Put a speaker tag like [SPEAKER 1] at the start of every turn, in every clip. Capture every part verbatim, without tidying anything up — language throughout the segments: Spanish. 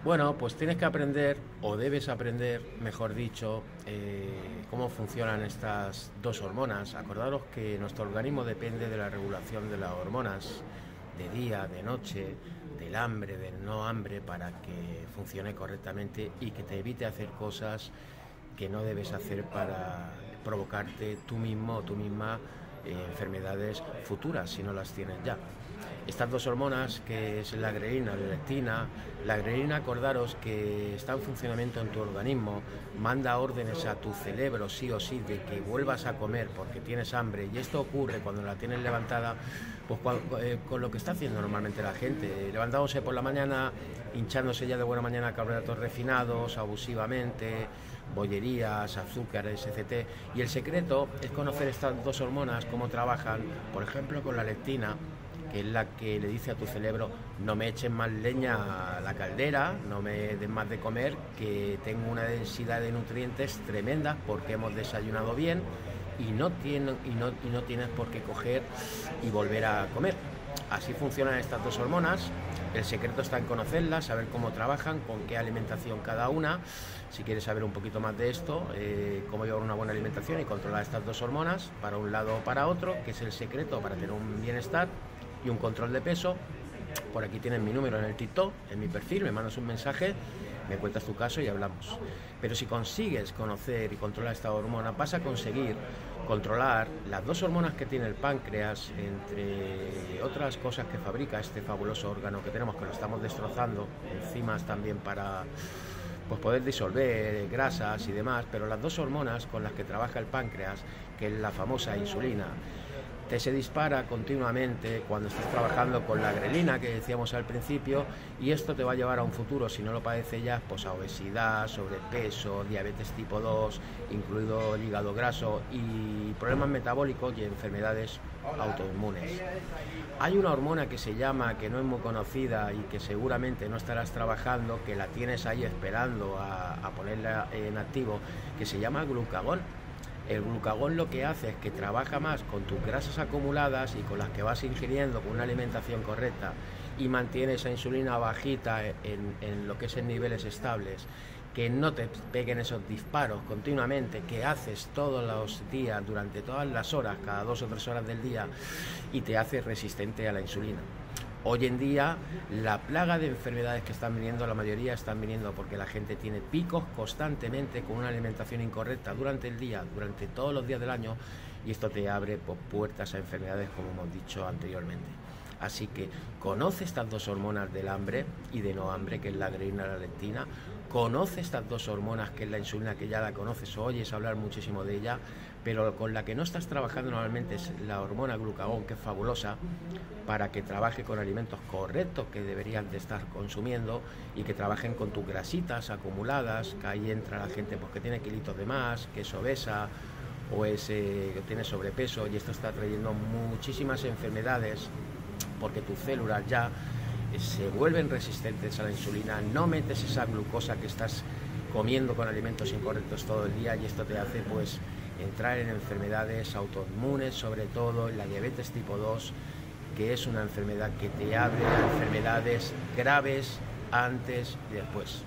[SPEAKER 1] Bueno, pues tienes que aprender, o debes aprender, mejor dicho, eh, cómo funcionan estas dos hormonas. Acordaros que nuestro organismo depende de la regulación de las hormonas, de día, de noche, del hambre, del no hambre, para que funcione correctamente y que te evite hacer cosas que no debes hacer para provocarte tú mismo o tú misma eh, enfermedades futuras si no las tienes ya. Estas dos hormonas, que es la grelina y la leptina, la grelina, acordaros que está en funcionamiento en tu organismo, manda órdenes a tu cerebro sí o sí de que vuelvas a comer porque tienes hambre, y esto ocurre cuando la tienes levantada, pues con, eh, con lo que está haciendo normalmente la gente, levantándose por la mañana, hinchándose ya de buena mañana carbohidratos refinados, abusivamente, bollerías, azúcares, etcétera. Y el secreto es conocer estas dos hormonas, cómo trabajan, por ejemplo con la leptina, que es la que le dice a tu cerebro: no me echen más leña a la caldera, no me den más de comer, que tengo una densidad de nutrientes tremenda porque hemos desayunado bien y no, tienen, y no, y no tienes por qué coger y volver a comer. Así funcionan estas dos hormonas. El secreto está en conocerlas, saber cómo trabajan, con qué alimentación cada una. Si quieres saber un poquito más de esto, eh, cómo llevar una buena alimentación y controlar estas dos hormonas para un lado o para otro, que es el secreto para tener un bienestar y un control de peso, por aquí tienes mi número en el TikTok, en mi perfil, me mandas un mensaje, me cuentas tu caso y hablamos. Pero si consigues conocer y controlar esta hormona, vas a conseguir controlar las dos hormonas que tiene el páncreas, entre otras cosas que fabrica este fabuloso órgano que tenemos, que lo estamos destrozando, enzimas también para pues poder disolver grasas y demás, pero las dos hormonas con las que trabaja el páncreas, que es la famosa insulina, te se dispara continuamente cuando estás trabajando con la grelina que decíamos al principio, y esto te va a llevar a un futuro, si no lo padeces ya, pues a obesidad, sobrepeso, diabetes tipo dos, incluido el hígado graso, y problemas metabólicos y enfermedades autoinmunes. Hay una hormona que se llama, que no es muy conocida y que seguramente no estarás trabajando, que la tienes ahí esperando a, a ponerla en activo, que se llama glucagón. El glucagón lo que hace es que trabaja más con tus grasas acumuladas y con las que vas ingiriendo con una alimentación correcta, y mantiene esa insulina bajita en, en lo que es en niveles estables, que no te peguen esos disparos continuamente que haces todos los días, durante todas las horas, cada dos o tres horas del día, y te hace resistente a la insulina. Hoy en día, la plaga de enfermedades que están viniendo, la mayoría están viniendo porque la gente tiene picos constantemente con una alimentación incorrecta durante el día, durante todos los días del año, y esto te abre pues, puertas a enfermedades, como hemos dicho anteriormente. Así que conoce estas dos hormonas del hambre y de no hambre, que es la grelina y la leptina. Conoce estas dos hormonas, que es la insulina, que ya la conoces, oyes hablar muchísimo de ella, pero con la que no estás trabajando normalmente es la hormona glucagón, que es fabulosa para que trabaje con alimentos correctos que deberían de estar consumiendo, y que trabajen con tus grasitas acumuladas, que ahí entra la gente pues, que tiene kilitos de más, que es obesa o es, eh, que tiene sobrepeso, y esto está trayendo muchísimas enfermedades porque tus células ya se vuelven resistentes a la insulina, no metes esa glucosa que estás comiendo con alimentos incorrectos todo el día, y esto te hace pues entrar en enfermedades autoinmunes, sobre todo en la diabetes tipo dos, que es una enfermedad que te abre a enfermedades graves antes y después.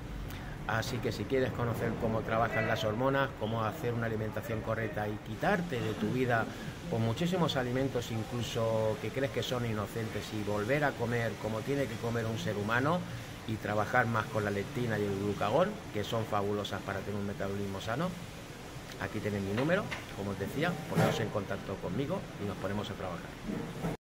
[SPEAKER 1] Así que si quieres conocer cómo trabajan las hormonas, cómo hacer una alimentación correcta y quitarte de tu vida con muchísimos alimentos incluso que crees que son inocentes, y volver a comer como tiene que comer un ser humano, y trabajar más con la leptina y el glucagón, que son fabulosas para tener un metabolismo sano, aquí tenéis mi número, como os decía, poneros en contacto conmigo y nos ponemos a trabajar.